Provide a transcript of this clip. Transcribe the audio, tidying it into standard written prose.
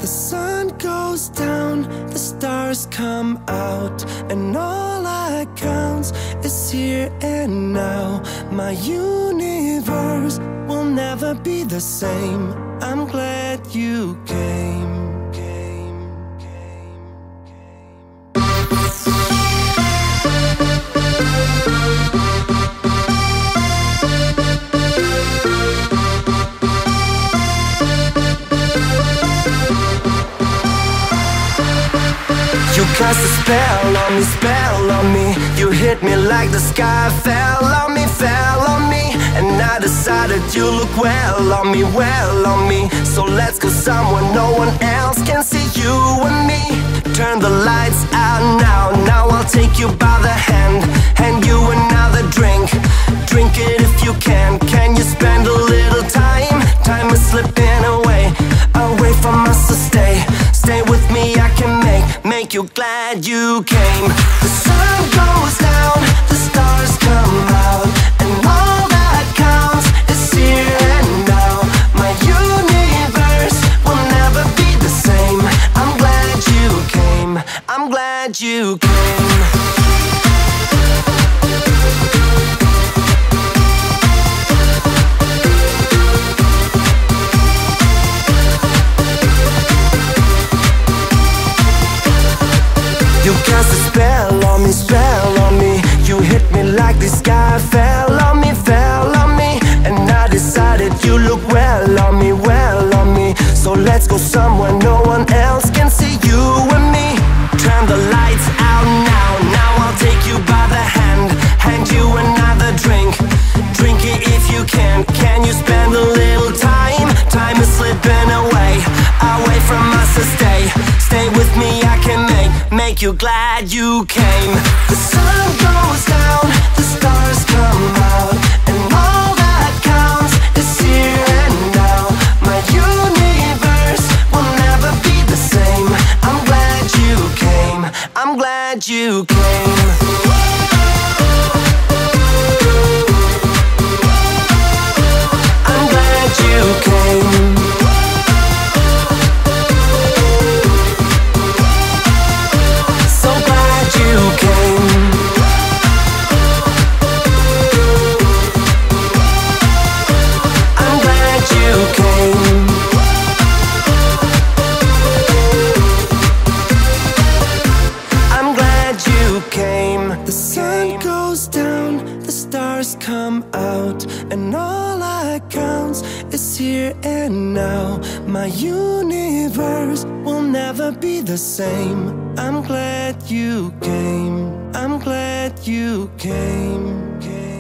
The sun goes down, the stars come out, and all that counts is here and now. My universe will never be the same. I'm glad you came. You cast a spell on me. You hit me like the sky fell on me, fell on me. And I decided you look well on me, well on me. So let's go somewhere no one else can see you and me. Turn the lights out now, now I'll take you by the hand. Hand you another drink, drink it if you can. Can you spend a little time? Time is slipping away, away from us, so stay with me. I can make you glad you came. The sun goes down, the stars come out, and all that counts is here and now. My universe will never be the same. I'm glad you came, I'm glad you came. You cast a spell on me. You hit me like the sky fell on me, fell on me. And I decided you look well on me, well on me. So let's go somewhere no one else can see you and me. Turn the lights out now, now I'll take you by the hand. Hand you another drink, drink it if you can. Can you spend a little time? Time is slipping away, away from us, so stay with me. I can make you glad you came. The sun goes down, the stars come out, and all that counts is here and now. My universe will never be the same. I'm glad you came, I'm glad you came. I'm glad you came. The sun goes down, the stars come out, and all that counts is here and now. My universe will never be the same. I'm glad you came, I'm glad you came.